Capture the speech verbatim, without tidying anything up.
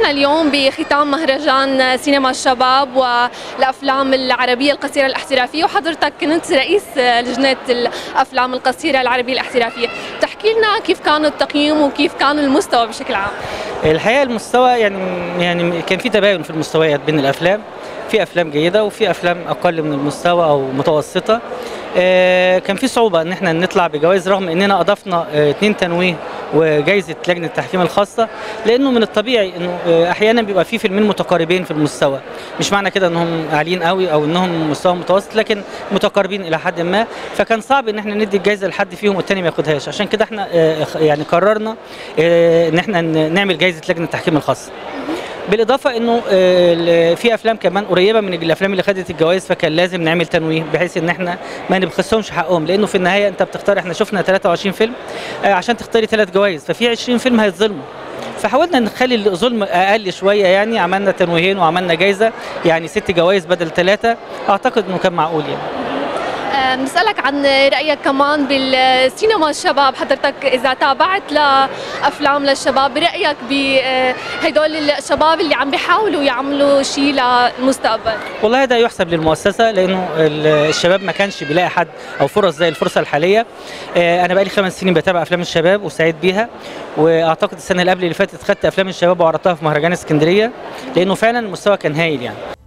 نحن اليوم بختام مهرجان سينما الشباب والأفلام العربية القصيرة الاحترافية، وحضرتك كنت رئيس لجنة الأفلام القصيرة العربية الاحترافية. تحكي لنا كيف كان التقييم وكيف كان المستوى بشكل عام؟ الحقيقة المستوى يعني يعني كان في تباين في المستويات بين الأفلام، في أفلام جيدة وفي أفلام أقل من المستوى أو متوسطة. آه كان في صعوبة إن احنا نطلع بجوائز رغم إننا أضفنا آه اتنين تنويه وجائزة لجنة التحكيم الخاصة، لأنه من الطبيعي إنه آه أحيانا بيبقى في فيلمين متقاربين في المستوى، مش معنى كده إنهم عاليين قوي أو إنهم مستوى متوسط، لكن متقاربين إلى حد ما، فكان صعب إن احنا ندي الجائزة لحد فيهم والتاني ما ياخدهاش. عشان كده احنا آه يعني قررنا آه إن احنا نعمل جائزة لجنة التحكيم الخاصة. بالاضافه انه في افلام كمان قريبه من الافلام اللي خدت الجوائز، فكان لازم نعمل تنويه بحيث ان احنا ما نبخسهمش حقهم، لانه في النهايه انت بتختار، احنا شفنا تلاتة وعشرين فيلم عشان تختاري ثلاث جوائز، ففي عشرين فيلم هيتظلموا، فحاولنا نخلي الظلم اقل شويه. يعني عملنا تنويهين وعملنا جائزه، يعني ست جوائز بدل ثلاثه، اعتقد انه كان معقول يعني. بنسألك عن رأيك كمان بالسينما الشباب، حضرتك إذا تابعت لأفلام للشباب، برأيك بهدول الشباب اللي عم بيحاولوا يعملوا شيء للمستقبل؟ والله ده يحسب للمؤسسة، لأنه الشباب ما كانش بيلاقي حد أو فرص زي الفرصة الحالية. أنا بقالي خمس سنين بتابع أفلام الشباب وسعيد بيها، وأعتقد السنة اللي قبل اللي فاتت خدت أفلام الشباب وعرضتها في مهرجان اسكندرية، لأنه فعلا المستوى كان هايل يعني.